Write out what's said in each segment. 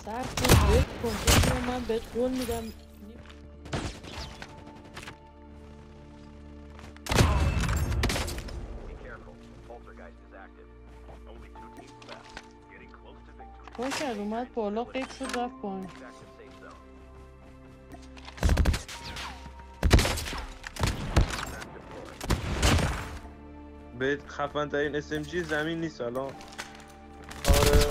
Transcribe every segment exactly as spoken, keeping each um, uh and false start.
سر کن بهت کن بگیرم من بهت گل میدم. چکار کرد اومد بالا قیب شد رفت پایین. به خفن ترین اس ام جی زمین نیست الان. آره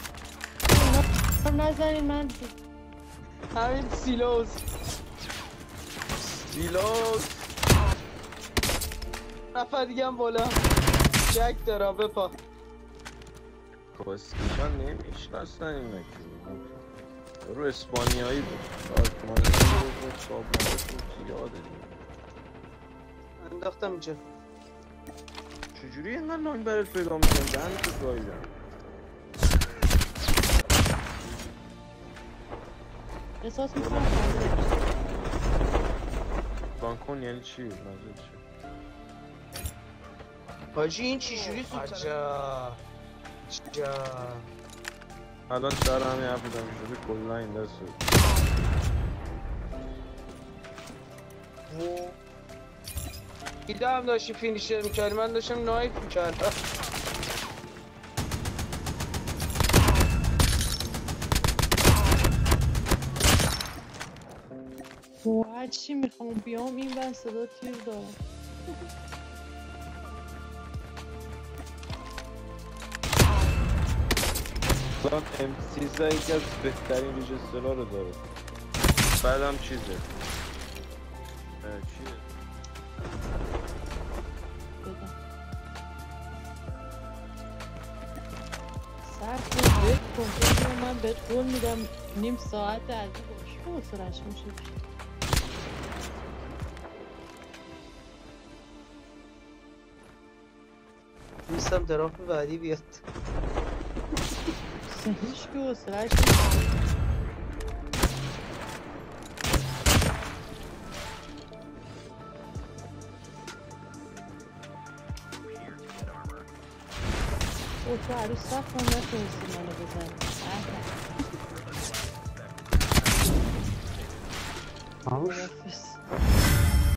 نزنید من همین سیلوز سیلوز نفر دیگه هم بالا جک دارم بپا کاسکیشان نمیشنستن این مکی رو اسپانیایی بود آلمانی بود سابمانی بود یاده انداختم اینجا. چجوری اینقدر لانگ برات پیدا میکنم دهن تو گاییدم. احساس میکنم بانکون یعنی چی؟ منظور چی؟ حاجی این چی جوری سوت عجا عجا الان سر همین حرف بودم شده کلا این دست بود. ایده هم داشتی فینیشر میکردی من داشتم نایف میکردم. هر چی میخوام بیام این ور صدا تیر دارم. الان ام سیزده یکی از بهترین ریجسترها رو داره. بعدم چیزه چیه؟ سر کن بهت کن بگیرم من بهت گل میدم نیم ساعت از این باشه بسرش میشه. نیستم دراف بعدی بیاد. هیچ که بسرش میشه. او تو عروس سخت هم نتونستی منو بزنی. آه